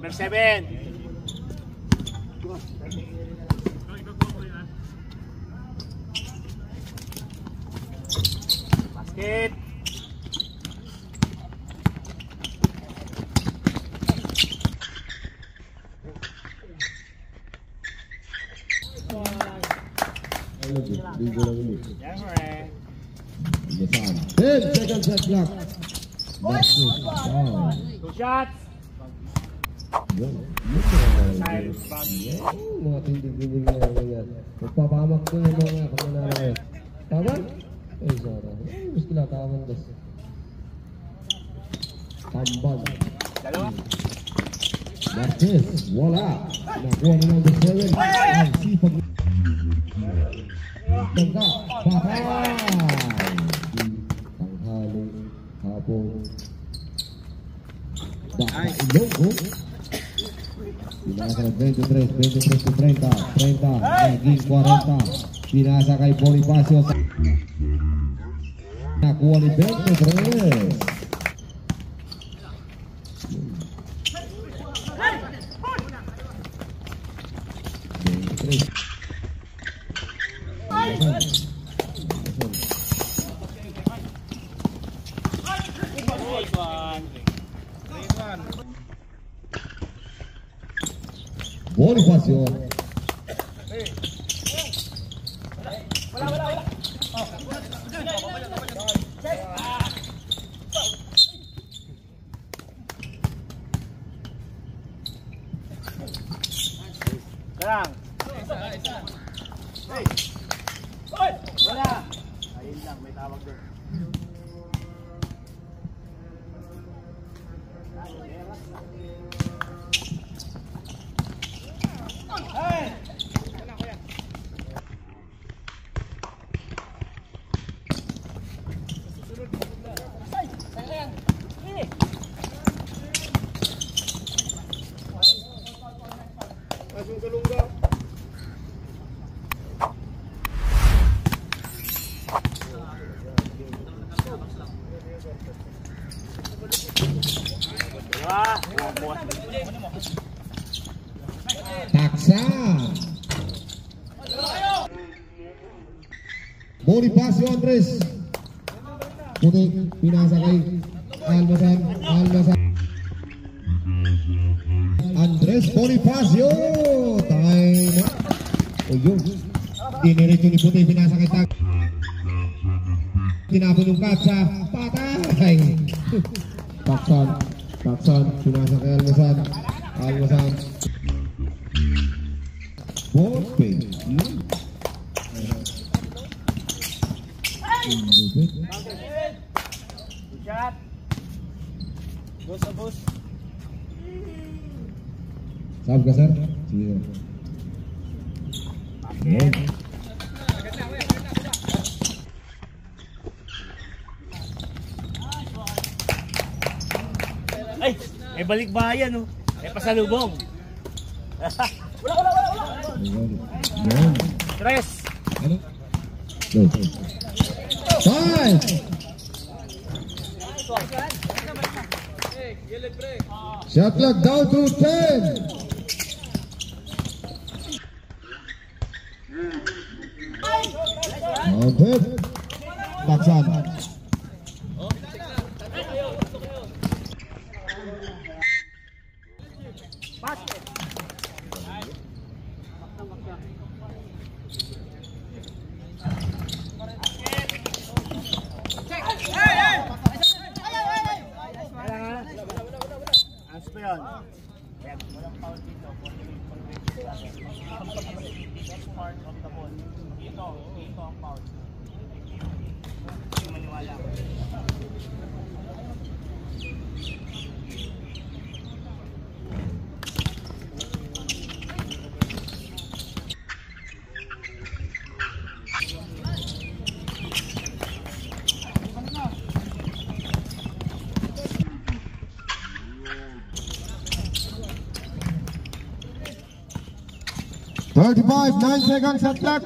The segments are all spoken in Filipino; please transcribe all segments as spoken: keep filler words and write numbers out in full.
Number seven. Basket. ten seconds shot clock. Two shots. Mga tindig-tindig na yan. Magpapamak ko yung mga kamanala ngayon. Tama? Eh, Zara. Eh, gusto na tama das. Tambal. Dalawa. Marquez, wala. Nakuha na ng seven. Ang sipag. Tangka, bakay. Tanghalong hapon. Bakay ilong. Pinasa ng twenty-three, twenty-three to thirty, thirty, naging forty. Pinasa kay Bonifacio. Nakuha ni twenty-three. Bonifacio. Wala, wala, wala. Lang. Hey. Hoy! Wala. Ayun lang, may tawag doon. Hey! Masuk ke lungga. Wah, Paksa. Bonifacio Andres. Putik pinasa kay Almasan, Almasan. Andres Bonifacio. Tayo na. O yun. Diniretso ni Puti. Pinasa kay Tag. Tinapon yung katsa. Patay. Paksan. Paksan. Pinasa kay Almasan. Almasan. Ballpay. Hmm. shot. Bus sa bus. Sab ka, sir? Sige. Bakit? Ay, may balik bayan, oh. May pasalubong. Wala, wala, wala, wala. Tres. Ano? Go. Five. Shot clock down to ten. Okay. Paksan. Basket. Ano pa yun? Walang foul dito. Next part of the ball. Ito, ito ang foul. Hindi maniwala. Thirty-five, nine seconds shot clock.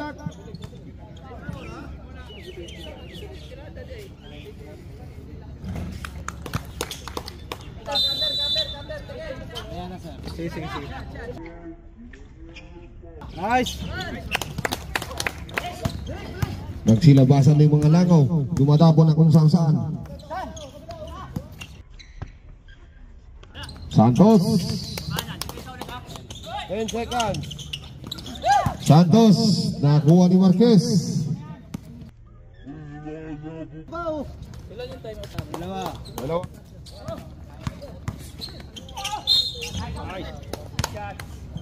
Sige, sige, sige. Nice! Nagsilabasan na yung mga langaw. Dumadabo na kung saan saan. Santos. ten seconds. Santos. Nakuha ni Marquez. Ilan yung time out namin? Dalawa. Dalawa. Nice. Shot.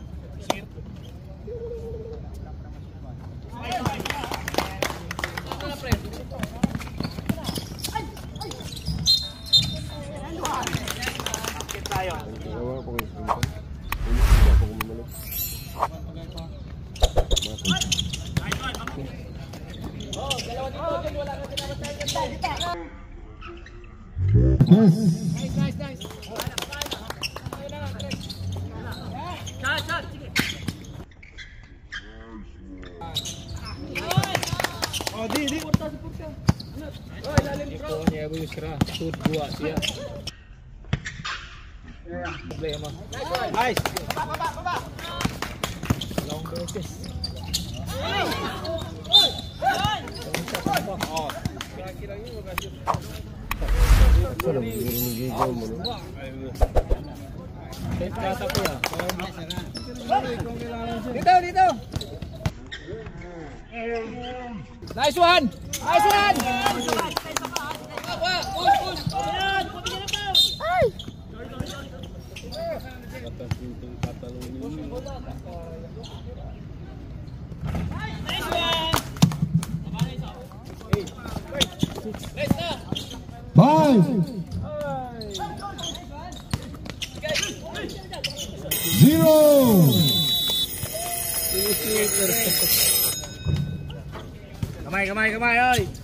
Tayo. Yes. Nice, nice, nice. Shot, shot. Sige. Oh, di, di. Punta si Punta. Oh, ilalim bro. Ito niya yung sira. Shoot dua siya. Problema. Nice. Baba, baba, baba. Long beses. Oh. Kira-kira yun mag-shoot. Dito, dito. Nice one. Nice one. Ay. Five. Zero. Kamay, kamay, kamay, oy.